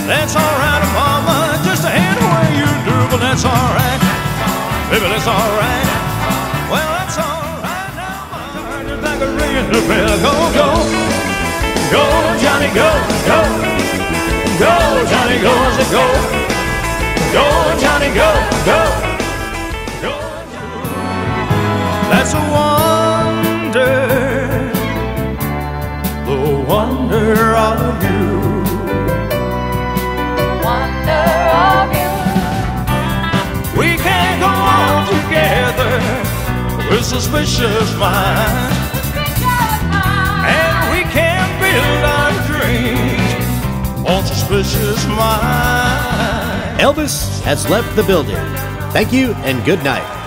That's alright, mama, just a hand the way you do, but that's alright. Baby, that's alright. Well, that's alright now, my heart is like a ringing the bell. Go, go, go, Johnny, go, go. Go, Johnny, go, I said go. Go, Johnny, go, go. Go. That's a wonder, the wonder of you. Wonder of you. We can't go on together with suspicious minds, and we can't build our dreams on suspicious minds. Elvis has left the building. Thank you and good night.